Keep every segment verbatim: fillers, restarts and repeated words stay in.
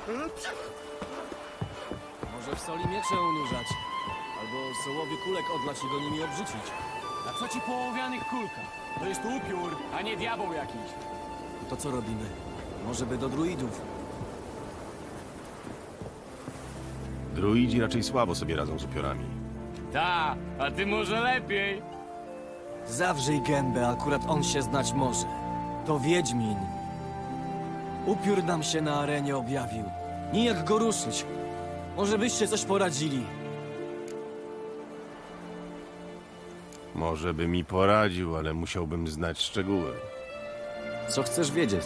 Może w soli miecze unurzać. Albo sołowy kulek odlać i go nimi obrzucić. A co ci po ołowianych kulkach? To jest upiór, a nie diabeł jakiś. To co robimy? Może by do druidów? Druidzi raczej słabo sobie radzą z upiorami. Ta, a ty może lepiej. Zawrzyj gębę, akurat on się znać może. To Wiedźmin. Upiór nam się na arenie objawił. Nijak go ruszyć. Może byście coś poradzili. Może by mi poradził, ale musiałbym znać szczegóły. Co chcesz wiedzieć?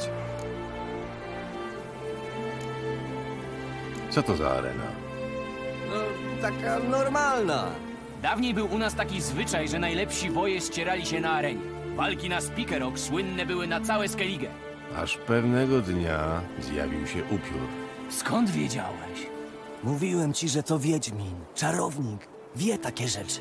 Co to za arena? No, taka normalna. Dawniej był u nas taki zwyczaj, że najlepsi woje ścierali się na arenie. Walki na Spikerok słynne były na całe Skellige. Aż pewnego dnia zjawił się upiór. Skąd wiedziałeś? Mówiłem ci, że to Wiedźmin. Czarownik. Wie takie rzeczy.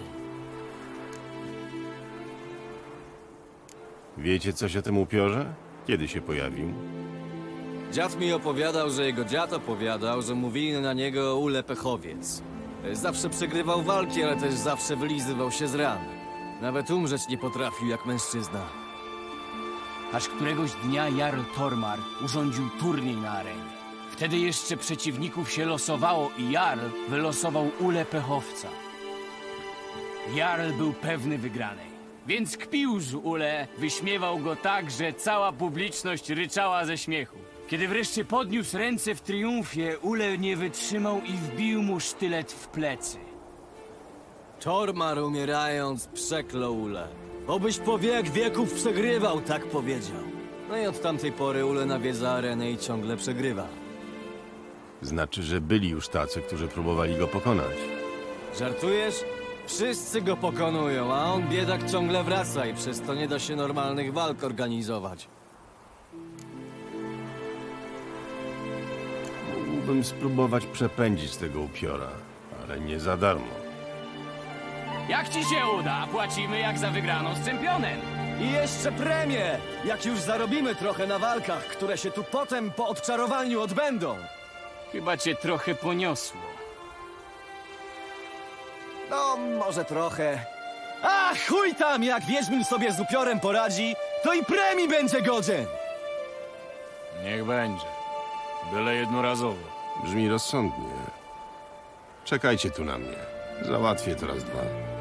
Wiecie coś o tym upiorze? Kiedy się pojawił? Dziad mi opowiadał, że jego dziad opowiadał, że mówili na niego Ule Pechowiec. Zawsze przegrywał walki, ale też zawsze wylizywał się z ran. Nawet umrzeć nie potrafił jak mężczyzna. Aż któregoś dnia Jarl Tormar urządził turniej na arenie. Wtedy jeszcze przeciwników się losowało i Jarl wylosował Ulę Pechowca. Jarl był pewny wygranej, więc kpił z Ule, wyśmiewał go tak, że cała publiczność ryczała ze śmiechu. Kiedy wreszcie podniósł ręce w triumfie, Ule nie wytrzymał i wbił mu sztylet w plecy. Tormar umierając przeklął Ule. Obyś po wiek wieków przegrywał, tak powiedział. No i od tamtej pory Ule nawiedza arenę i ciągle przegrywa. Znaczy, że byli już tacy, którzy próbowali go pokonać. Żartujesz? Wszyscy go pokonują, a on biedak ciągle wraca i przez to nie da się normalnych walk organizować. Mógłbym spróbować przepędzić tego upiora, ale nie za darmo. Jak ci się uda? Płacimy jak za wygraną z czempionem. I jeszcze premię! Jak już zarobimy trochę na walkach, które się tu potem po odczarowaniu odbędą. Chyba cię trochę poniosło. No, może trochę. A chuj tam, jak Wiedźmin sobie z upiorem poradzi, to i premii będzie godzien! Niech będzie. Byle jednorazowo. Brzmi rozsądnie. Czekajcie tu na mnie. Załatwię to raz dwa.